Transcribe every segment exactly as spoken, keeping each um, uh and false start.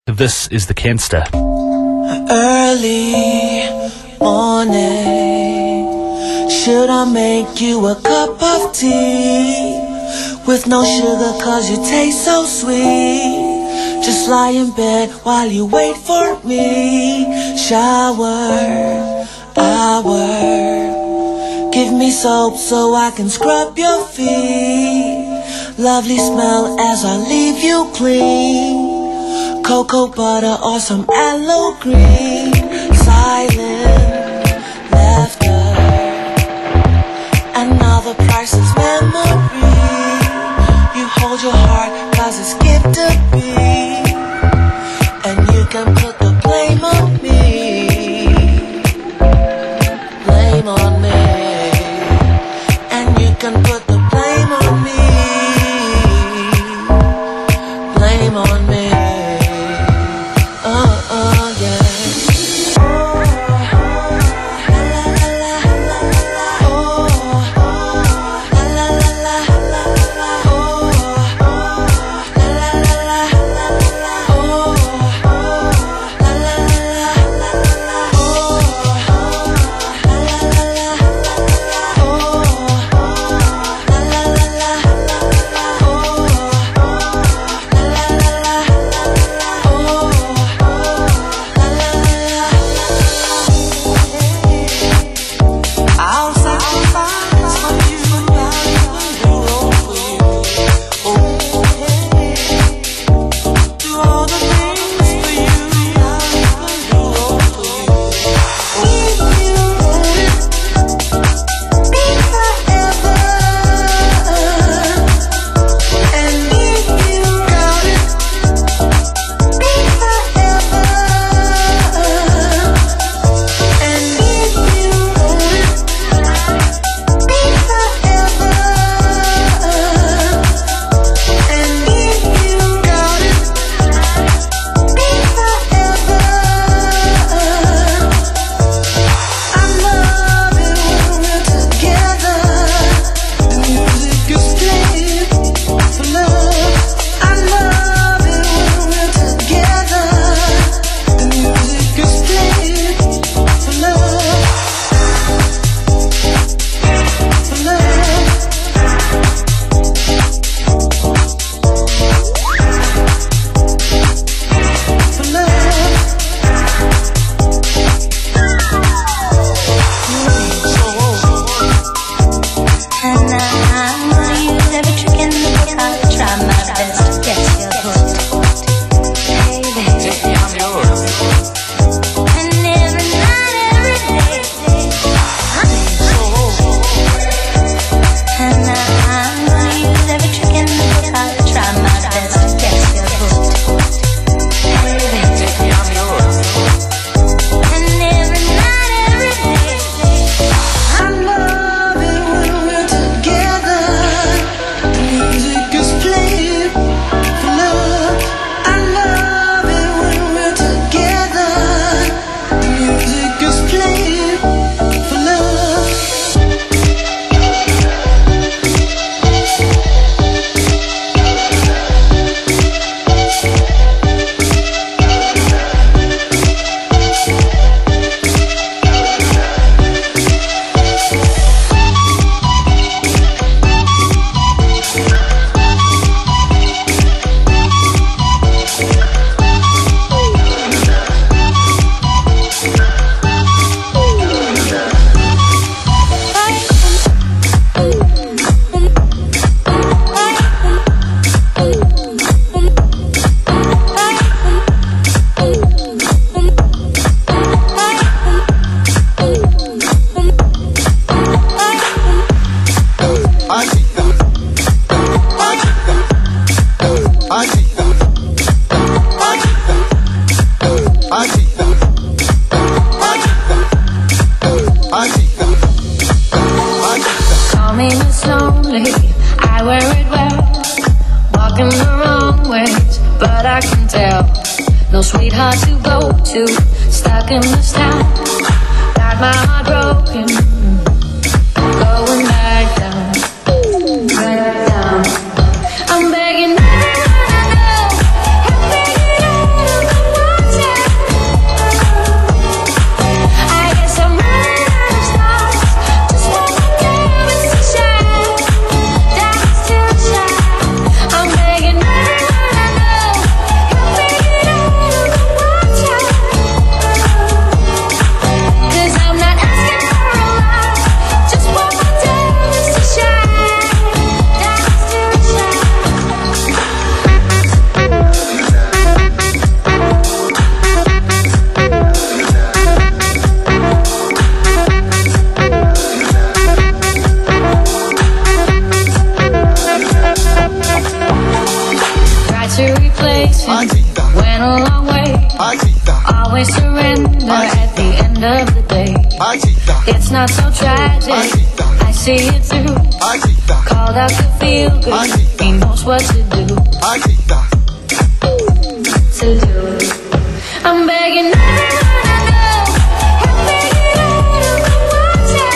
This is the Kenster. Early morning, should I make you a cup of tea? With no sugar cause you taste so sweet. Just lie in bed while you wait for me. Shower, hour, give me soap so I can scrub your feet. Lovely smell as I leave you clean. Cocoa butter or some aloe green. Silent laughter, another priceless memory. You hold your heart cause it's gift to be, and you can put the blame on me. Blame on me. And you can put the blame on me. Blame on me. Sweetheart to go to, stuck in this town, got my heart broken, going back down, back down. I'm begging everyone I know, I'm begging you to come to replace him. Went a long way. Always surrender at the end of the day. It's not so tragic, I see it through. Called out to feel good, he knows what to do. To do. I'm begging everyone I know, help me get out of the water.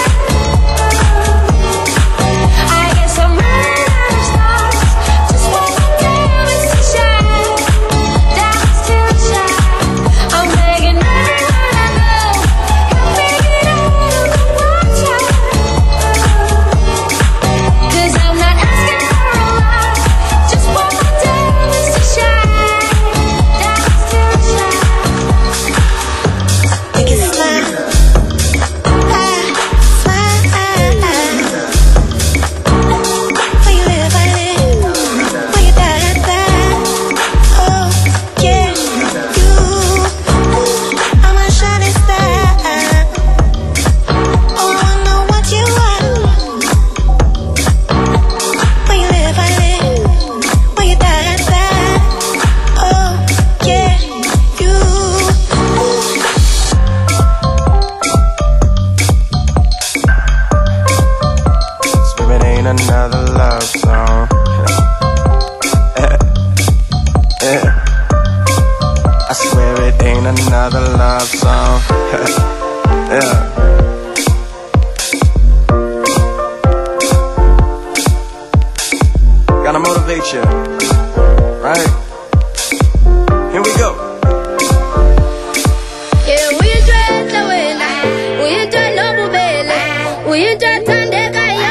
I guess I'm running out of stars, just one more diamonds to shine, diamonds to shine. I'm begging everyone I know, help me get out of the water. 'Cause I'm not asking for a lot, just one more diamonds to shine, diamonds to shine. Make it smile, ah, smile, ah, ah. Where you live, I live. Where you die, I die. Oh yeah, you. I'm a shining star. Oh, I know what you want. Where you live, I live. Where you die, I die. Oh yeah, you. Swear it ain't another love song. Yeah. I swear it ain't another love song. Yeah. Gotta motivate you, right? Here we go. Yeah, we try to win. We try no bubele. We try tandeka yo.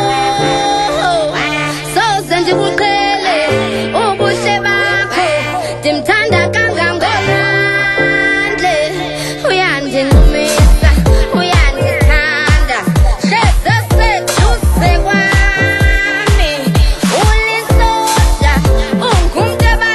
So send you kukele. Ubushe bakho. Dimthanda kangangolande. Uyandinqumisa. Uyandithanda. Sheza seduze kwami. Ulisoja. Ungumntu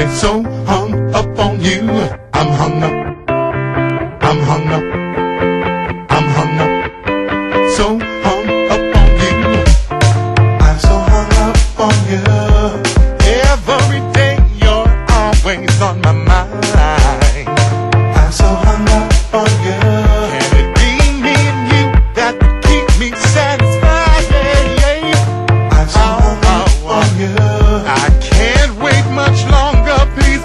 been so hung up on you. I'm hung up, I'm hung up, I'm hung up, so hung up on you. I'm so hung up on you. Every day you're always on my mind. I'm so hung up on you. Can it be me and you that keep me satisfied? Yeah, yeah. I'm so hung up on you. I can't wait much longer, please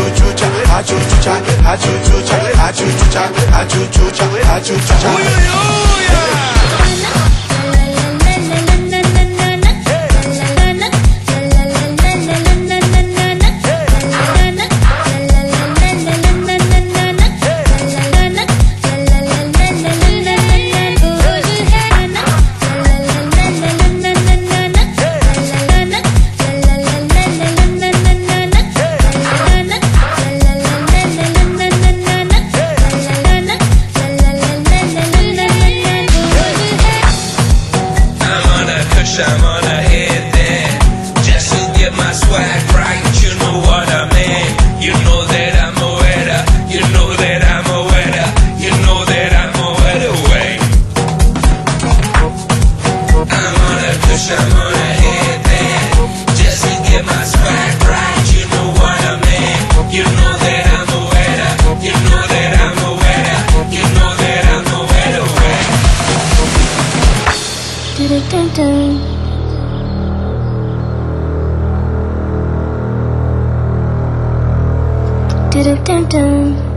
achuchucha, achuchucha, achuchucha, achuchucha, achuchucha, achuchucha. I'm on a hit then, just to get my swag right. You know what I mean? You know that I'm a winner. You know that I'm a winner. You know that I'm a winner. Way. I'm on a push. I'm on a hit then, just to get my swag right. You know what I mean? You know that I'm a winner. You know that I'm a winner. You know that I'm a winner. Way. Did it dun dun. Dun dun dun.